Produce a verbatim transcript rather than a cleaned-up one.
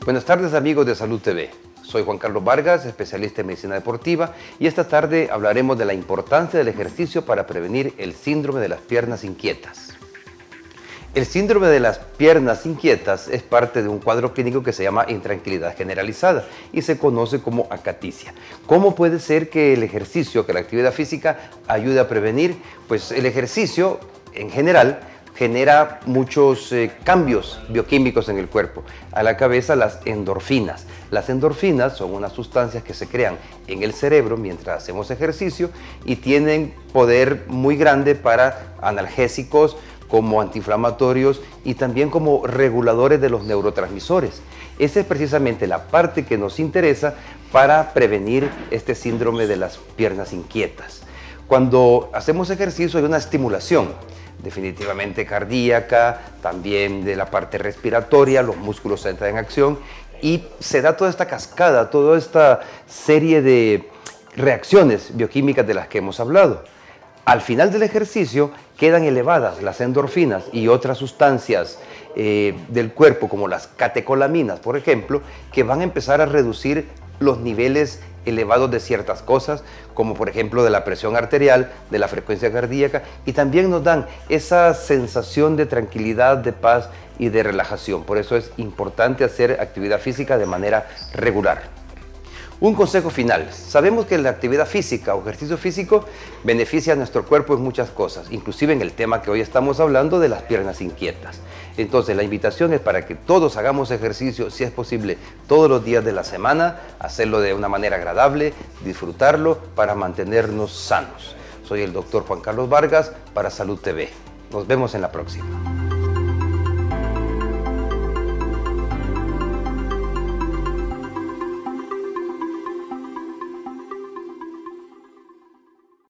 Buenas tardes amigos de Salud T V. Soy Juan Carlos Vargas, especialista en medicina deportiva, y esta tarde hablaremos de la importancia del ejercicio para prevenir el síndrome de las piernas inquietas. El síndrome de las piernas inquietas es parte de un cuadro clínico que se llama intranquilidad generalizada y se conoce como acaticia. ¿Cómo puede ser que el ejercicio, que la actividad física ayude a prevenir? Pues el ejercicio en general genera muchos eh, cambios bioquímicos en el cuerpo. A la cabeza, las endorfinas. Las endorfinas son unas sustancias que se crean en el cerebro mientras hacemos ejercicio y tienen poder muy grande para analgésicos, como antiinflamatorios y también como reguladores de los neurotransmisores. Esa es precisamente la parte que nos interesa para prevenir este síndrome de las piernas inquietas. Cuando hacemos ejercicio hay una estimulación, definitivamente cardíaca, también de la parte respiratoria, los músculos entran en acción y se da toda esta cascada, toda esta serie de reacciones bioquímicas de las que hemos hablado. Al final del ejercicio quedan elevadas las endorfinas y otras sustancias eh, del cuerpo, como las catecolaminas, por ejemplo, que van a empezar a reducir los niveles elevados de ciertas cosas, como por ejemplo de la presión arterial, de la frecuencia cardíaca, y también nos dan esa sensación de tranquilidad, de paz y de relajación. Por eso es importante hacer actividad física de manera regular. Un consejo final. Sabemos que la actividad física o ejercicio físico beneficia a nuestro cuerpo en muchas cosas, inclusive en el tema que hoy estamos hablando de las piernas inquietas. Entonces la invitación es para que todos hagamos ejercicio, si es posible, todos los días de la semana, hacerlo de una manera agradable, disfrutarlo para mantenernos sanos. Soy el doctor Juan Carlos Vargas para Salud T V. Nos vemos en la próxima.